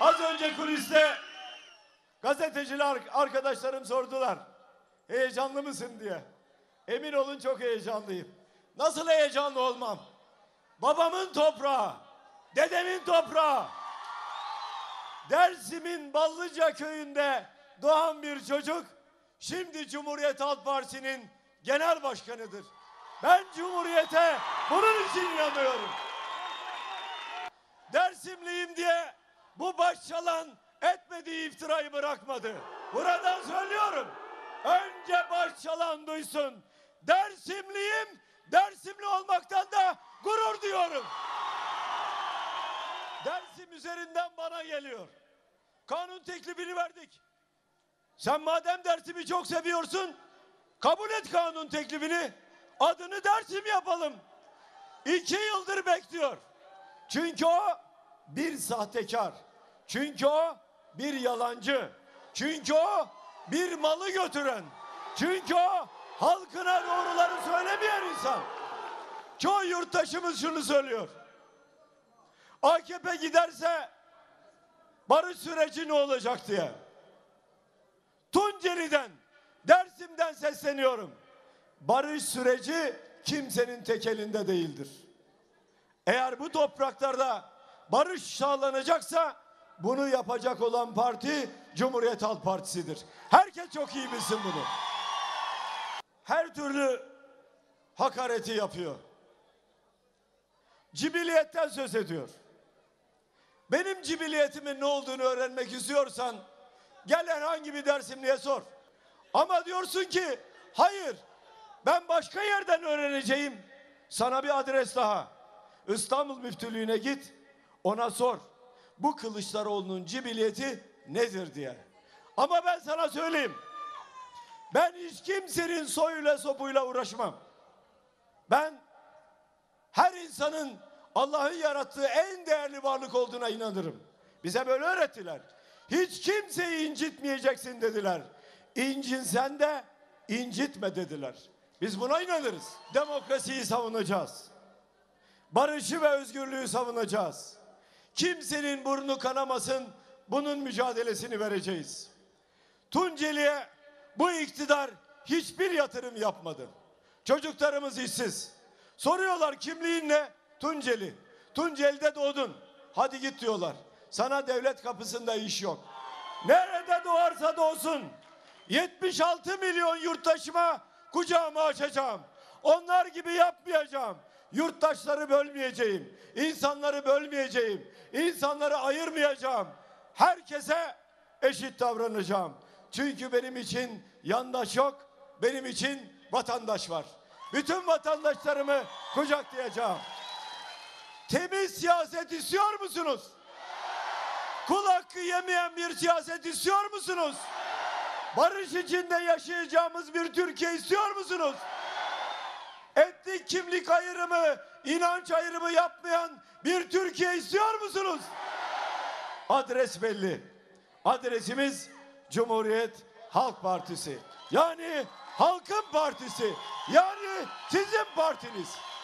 Az önce kuliste gazeteciler arkadaşlarım sordular. Heyecanlı mısın diye. Emin olun çok heyecanlıyım. Nasıl heyecanlı olmam? Babamın toprağı, dedemin toprağı. Dersim'in Ballıca köyünde doğan bir çocuk şimdi Cumhuriyet Halk Partisi'nin genel başkanıdır. Ben Cumhuriyet'e bunun için inanıyorum. Dersimliyim diye bu başçalan etmediği iftirayı bırakmadı. Buradan söylüyorum. Önce başçalan duysun. Dersimliyim, Dersimli olmaktan da gurur duyuyorum. Dersim üzerinden bana geliyor. Kanun teklifini verdik. Sen madem Dersim'i çok seviyorsun, kabul et kanun teklifini. Adını Dersim yapalım. 2 yıldır bekliyor. Çünkü o bir sahtekar. Çünkü o bir yalancı. Çünkü o bir malı götüren. Çünkü o halkına doğruları söylemeyen insan. Çoğu yurttaşımız şunu söylüyor. AKP giderse barış süreci ne olacak diye. Tunceli'den, Dersim'den sesleniyorum. Barış süreci kimsenin tek elinde değildir. Eğer bu topraklarda barış sağlanacaksa bunu yapacak olan parti Cumhuriyet Halk Partisi'dir. Herkes çok iyi bilsin bunu. Her türlü hakareti yapıyor. Cibiliyetten söz ediyor. Benim cibiliyetimin ne olduğunu öğrenmek istiyorsan gel herhangi bir Dersimli'ye sor. Ama diyorsun ki hayır ben başka yerden öğreneceğim. Sana bir adres daha. İstanbul Müftülüğü'ne git, ona sor. Bu Kılıçdaroğlu'nun cibiliyeti nedir diye. Ama ben sana söyleyeyim. Ben hiç kimsenin soyuyla sopuyla uğraşmam. Ben her insanın Allah'ın yarattığı en değerli varlık olduğuna inanırım. Bize böyle öğrettiler. Hiç kimseyi incitmeyeceksin dediler. İncinsen de incitme dediler. Biz buna inanırız. Demokrasiyi savunacağız. Barışı ve özgürlüğü savunacağız. Kimsenin burnu kanamasın, bunun mücadelesini vereceğiz. Tunceli'ye bu iktidar hiçbir yatırım yapmadı. Çocuklarımız işsiz. Soruyorlar kimliğin ne? Tunceli. Tunceli'de doğdun. Hadi git diyorlar. Sana devlet kapısında iş yok. Nerede doğarsa doğsun. 76 milyon yurttaşıma kucağımı açacağım. Onlar gibi yapmayacağım. Yurttaşları bölmeyeceğim. İnsanları bölmeyeceğim. İnsanları ayırmayacağım. Herkese eşit davranacağım. Çünkü benim için yandaş yok. Benim için vatandaş var. Bütün vatandaşlarımı kucaklayacağım. Temiz siyaset istiyor musunuz? Kul hakkı yemeyen bir siyaset istiyor musunuz? Barış içinde yaşayacağımız bir Türkiye istiyor musunuz? Etnik kimlik ayrımı, inanç ayrımı yapmayan bir Türkiye istiyor musunuz? Adres belli. Adresimiz Cumhuriyet Halk Partisi. Yani halkın partisi. Yani sizin partiniz.